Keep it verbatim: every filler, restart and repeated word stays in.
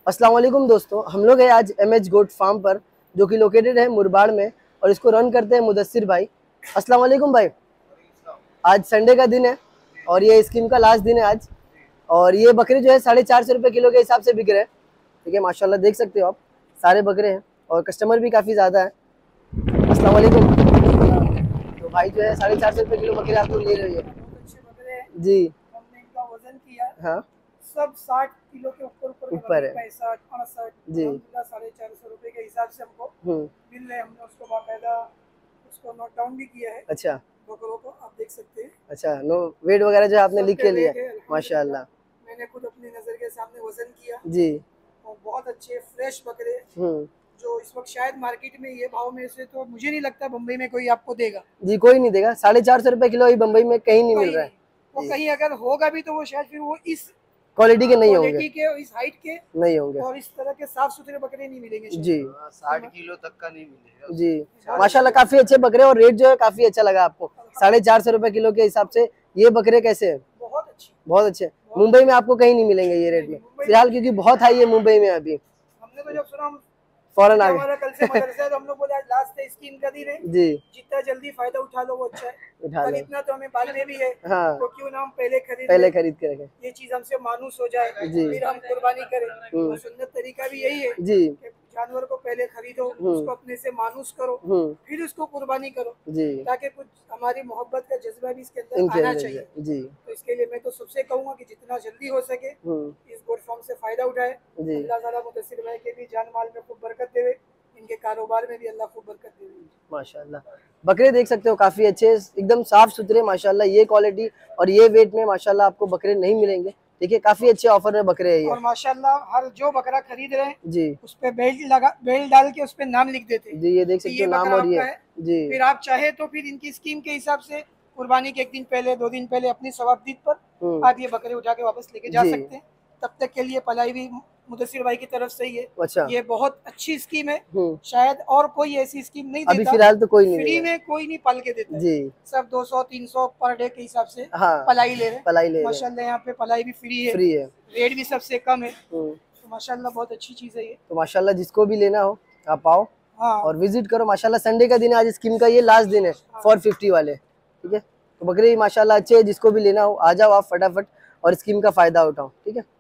अस्सलाम वालेकुम दोस्तों, हम लोग हैं आज एम एच गोट फार्म पर जो कि लोकेटेड है मुरबाड़ में और इसको रन करते हैं मुदस्सिर भाई। अस्सलाम वालेकुम भाई। आज संडे का दिन है और ये स्कीम का लास्ट दिन है आज। और ये बकरे जो है साढ़े चार सौ रुपये किलो के हिसाब से बिक रहे हैं। ठीक है, माशाल्लाह देख सकते हो आप, सारे बकरे हैं और कस्टमर भी काफ़ी ज़्यादा है। अस्सलाम वालेकुम। तो भाई जो है साढ़े चार सौ रुपये किलो बकरे आप लोग ले रहे हो जी। हमने इनका वजन किया, हाँ, सब साठ किलो के ऊपर ऊपर ऊपर है पैंसठ अड़सठ जी। साढ़े चार सौ रुपए के हिसाब से हमको हम्म, मिल रहे हैं। हमने उसको बाकायदा उसको नोट डाउन भी किया है अच्छा बकरों को, आप देख सकते हैं। अच्छा। नो वेट वगैरह जो है आपने लिख के लिया सबके वेट है, माशाल्लाह। मैंने खुद अपनी नजर के सामने वजन किया जी। और बहुत अच्छे फ्रेश बकरे हम्म, जो इस वक्त शायद मार्केट में ये भाव में से तो मुझे नहीं लगता बम्बई में कोई आपको देगा। जी कोई नहीं देगा। साढ़े चार सौ रुपए किलो अभी बम्बई में कहीं नहीं मिल कहीं रहा है। नहीं, वो कहीं अगर होगा भी तो वो शायद फिर वो इस क्वालिटी के नहीं होंगे, क्वालिटी के इस हाइट के नहीं होंगे और इस तरह के साफ सुथरे बकरे नहीं मिलेंगे शायद। जी। साठ किलो तक का नहीं मिलेगा जी माशाल्लाह, काफी अच्छे बकरे और रेट जो है काफी अच्छा लगा आपको। साढ़े चार सौ रुपए किलो के हिसाब से ये बकरे कैसे हैं? बहुत अच्छी, बहुत अच्छे। मुंबई में आपको कहीं नहीं मिलेंगे ये रेट में फिलहाल, क्योंकि बहुत हाई है मुंबई में अभी। हमने तो जब सुना हम फौरन आ हमारा कल से मदरसा है तो हम लोग बोले आज लास्ट है स्कीम का दिन है जी, जितना जल्दी फायदा उठा लो वो अच्छा है। उठा कल लो। इतना तो हमें बाद में भी है, हाँ, तो क्यों ना हम पहले खरीद पहले लें, खरीद के रखें ये चीज हमसे मानूस हो जाए जी। फिर हम कुर्बानी करें। हम्म। तो सुन्नत तरीका भी यही है जी। कि जानवर को पहले खरीदो, हम्म। उसको अपने से मानूस करो, हम्म, फिर उसको कुर्बानी करो, जी। ताकि कुछ हमारी मोहब्बत का जज्बा भी इसके अंदर इनके आना अंदर चाहिए। जी। तो इसके लिए मैं तो सबसे कहूँगा कि जितना जल्दी हो सके हम्म, इस गोट फार्म से फायदा उठाए। जी। अल्लाह ताला मुदस्सिर भाई के भी जान माल में खूब बरकत देवे, इनके कारोबार में भी अल्लाह खूब बरकत देवे। माशाल्लाह बकरे देख सकते हो काफी अच्छे, एकदम साफ सुथरे माशाल्लाह। ये क्वालिटी और ये वेट में माशाल्लाह आपको बकरे नहीं मिलेंगे। देखिए काफी अच्छे ऑफर में बकरे है ये। और माशाल्लाह हर जो बकरा खरीद रहे हैं जी उस पे बेल्ट लगा, बेल्ट डाल के उस पे नाम लिख देते हैं जी, ये देख कि सकते ये हो नाम बकरा और ये आपका है। जी। फिर आप चाहे तो फिर इनकी स्कीम के हिसाब से कुर्बानी के एक दिन पहले दो दिन पहले अपनी सवाबदीद पर हम्म, आप ये बकरे उठा के वापस लेके जा जी। सकते हैं। तब तक के लिए पलाई भी मुदस्सिर भाई की तरफ से ही है। अच्छा। ये बहुत अच्छी स्कीम है, हम्म, शायद और कोई ऐसी स्कीम नहीं अभी देता। फिलहाल तो कोई नहीं फ्री देगा में कोई नहीं पाल के देता जी। है, सब दो सौ तीन सौ पर डे के हिसाब से हाँ, पलाई ले रहे हैं। पलाई ले रहे हैं, माशाल्लाह यहाँ पे पलाई भी फ्री है, फ्री है। रेट भी सबसे कम है। हम्म, तो माशाल्लाह बहुत अच्छी चीज़ है ये। तो माशाल्लाह जिसको भी लेना हो आप आओ हाँ और विजिट करो। माशाल्लाह संडे का दिन है आज, स्कीम का ये लास्ट दिन है फोर फिफ्टी वाले। ठीक है, तो बकरे माशाल्लाह अच्छे है, जिसको भी लेना हो आ जाओ आप फटाफट और स्कीम का फायदा उठाओ। ठीक है।